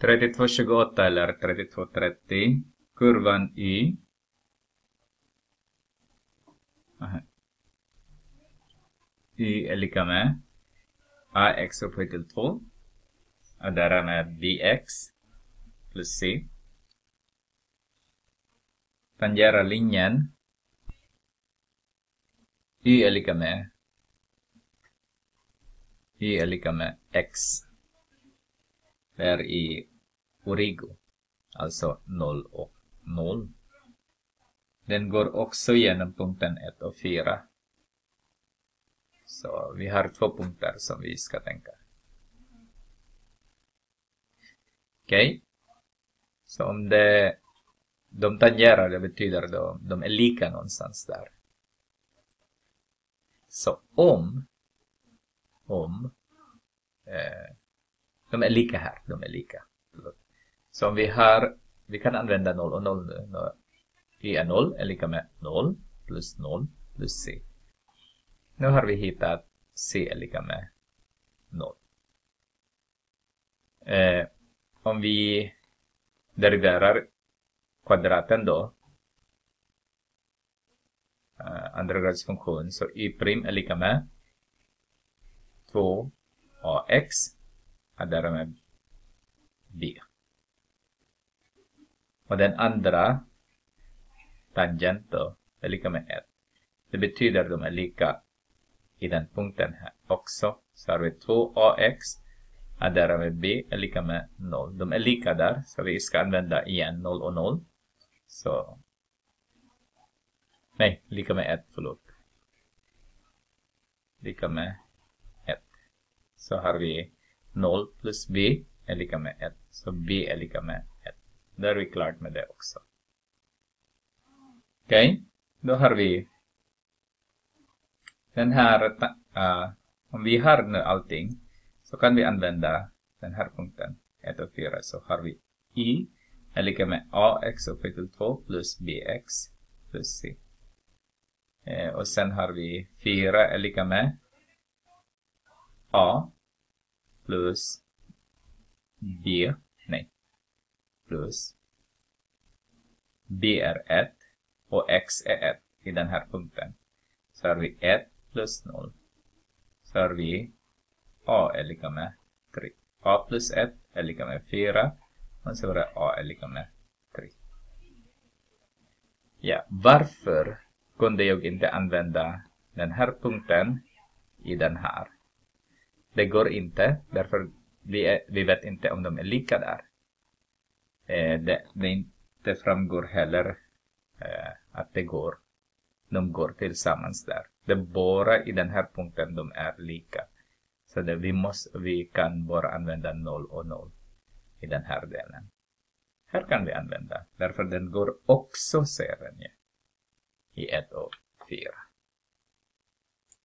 32,28 eller 32,30. Kurvan Y. Y är lika med AX upphöjt till 2. Och där är med BX plus C. Tangera linjen. Y är lika med X. Där i origo. Alltså 0 och 0. Den går också genom punkten 1 och 4. Så vi har 2 punkter som vi ska tänka. Okej. Så om de tangerar, det betyder de är lika någonstans där. Så om de är lika här, de är lika. Så om vi kan använda 0 och 0 nu. Y är 0 är lika med 0 plus C. Nu har vi hittat C är lika med 0. Om vi deriverar kvadraten då, andra grads funktion, så Y' är lika med 2ax och därmed b. Och den andra tangent då är lika med 1. Det betyder att de är lika i den punkten här också. Så har vi 2ax och därmed b är lika med 0. De är lika där, så vi ska använda igen 0 och 0. Så nej, lika med 1, förlåt. Lika med 1. Så har vi 0 plus b är lika med 1. Så b är lika med 1. Då är vi klart med det också. Okej, då har vi den här, om vi har nu allting så kan vi använda den här punkten 1 och 4. Så har vi y är lika med ax upphöjt till 2 plus bx plus c. Och sen har vi 4 är lika med a plus b, plus b är 1 och x är 1 i den här punkten. Så har vi 1 plus 0. Så har vi a är lika med 3. A plus 1 är lika med 4. Och så har vi a är lika med 3. Ja, varför kunde jag inte använda den här punkten i den här? Det går inte, därför vi vet inte om de är lika där. Det inte framgår heller att de går tillsammans där. Det bara i den här punkten de är lika. Så vi kan bara använda 0 och 0 i den här delen. Här kan vi använda, därför den går också, ser den i 1 och 4.